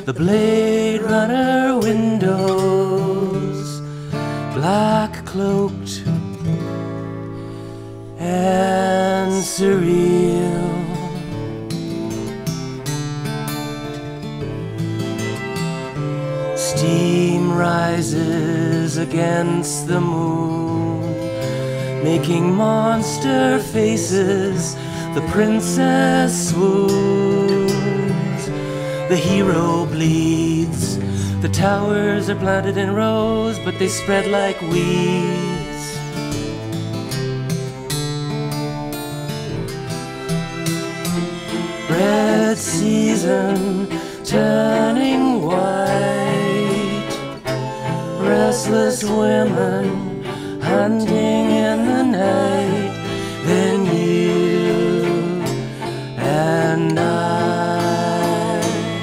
the Blade Runner windows, black cloaked and surreal. Steam rises against the moon, making monster faces. The princess swoons, the hero bleeds. The towers are planted in rows, but they spread like weeds. Red season turning white, restless women hunting in the night. Then you and I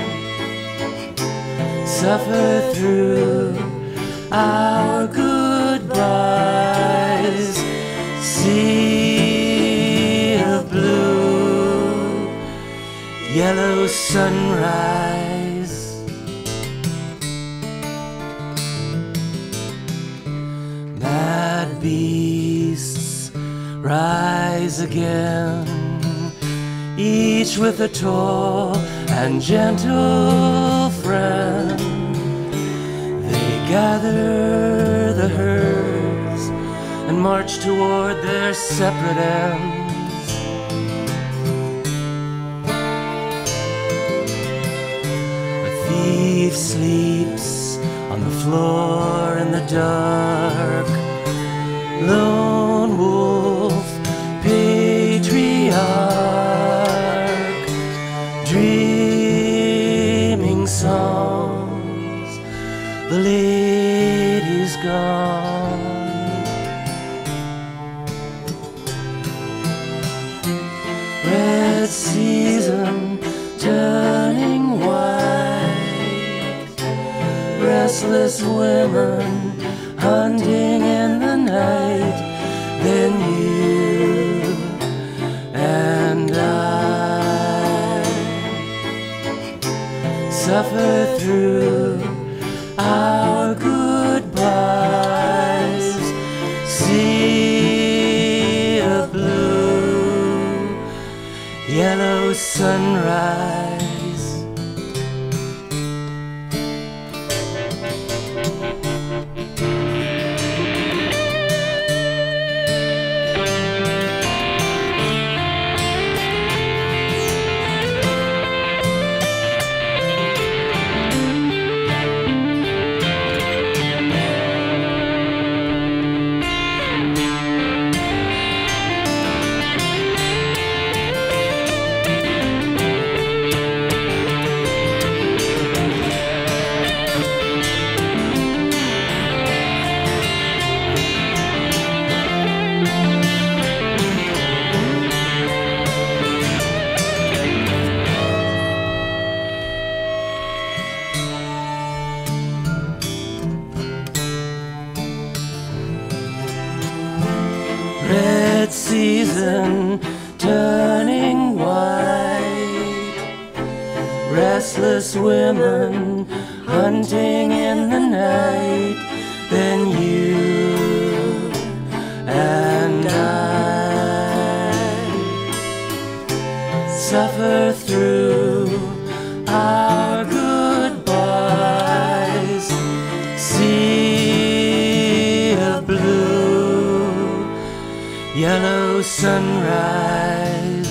suffer through our goodbyes. Sea of blue, yellow sunrise. Mad beasts rise again, each with a tall and gentle friend. They gather the herds and march toward their separate ends. A thief sleeps on the floor in the dark. Lone wolf, patriarch, dreaming songs, the lady's gone. Red season turning white, restless women hunting in the night. Then you and I suffer through our goodbyes. Sea of blue, yellow sunrise. Red season turning white, restless women hunting in the night. Then you and I suffer through our goodbyes. Sea of blue, yellow sunrise.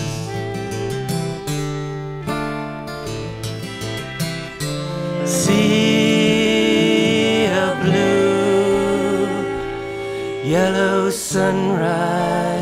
Sea of blue, yellow sunrise.